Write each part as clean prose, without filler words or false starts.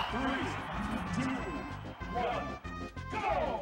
3, 2, 1, go!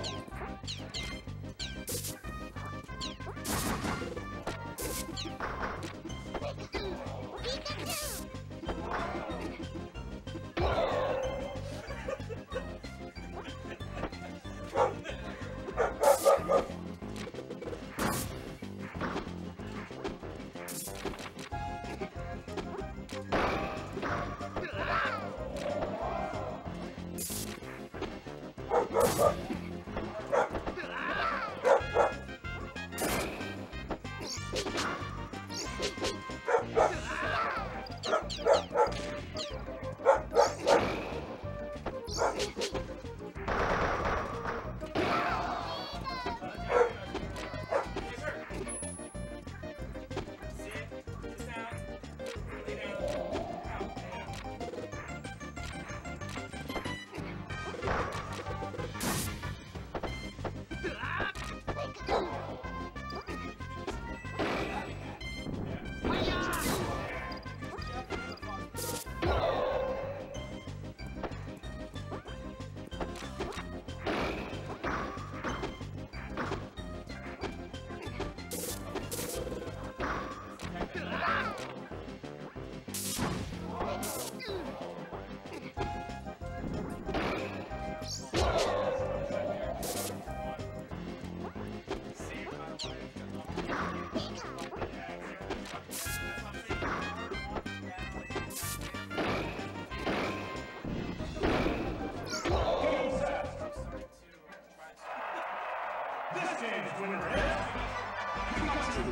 This game's winner is Pikachu.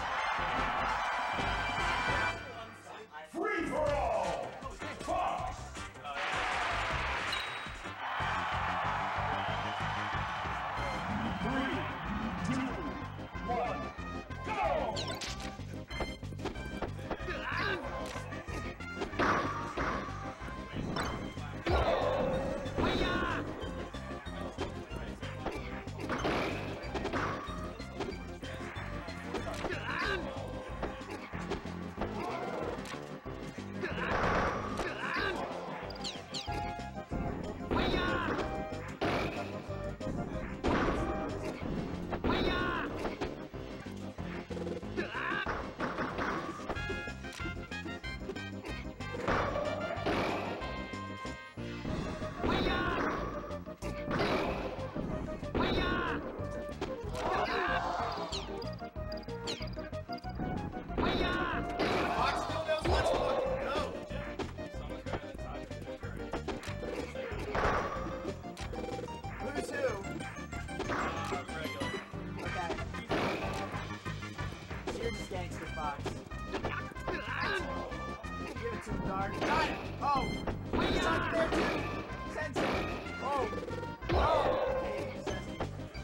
Free for all. Fox. 3, 2, 1, go! Gangster Fox. Give it to him, Dark. Got it! Oh! He's up there too! Sensei! Oh! Oh! Okay, he's Sensei.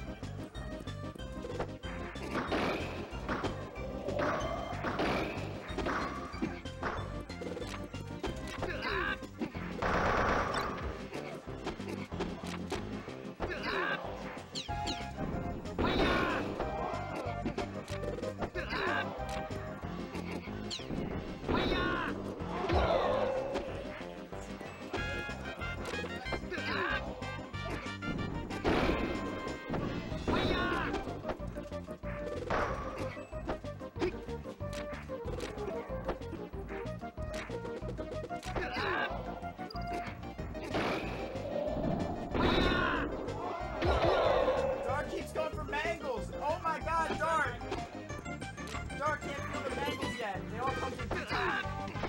Dark keeps going for mangles! Oh my god, Dark! Dark can't feel the mangles yet. They all come from the top.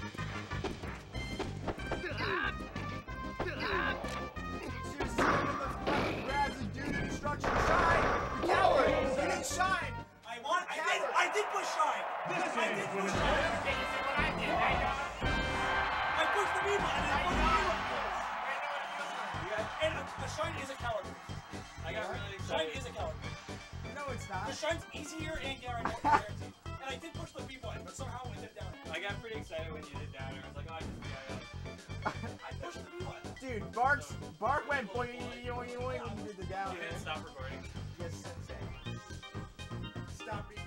Seriously, one of the fucking grabs and do the destruction. Shine! You coward! You didn't shine! I did push shine! This game's winner is I pushed the B button and the shine is a coward. I got really excited. Shine is a coward. No, it's not. The shine's easier and guaranteed. And I did push the B button, but somehow it did down. I got pretty excited when you did down. I was like, oh, I just I pushed the B button. Dude, Bark went boing when you did the down. You didn't stop recording. Yes, Sensei. Stop recording.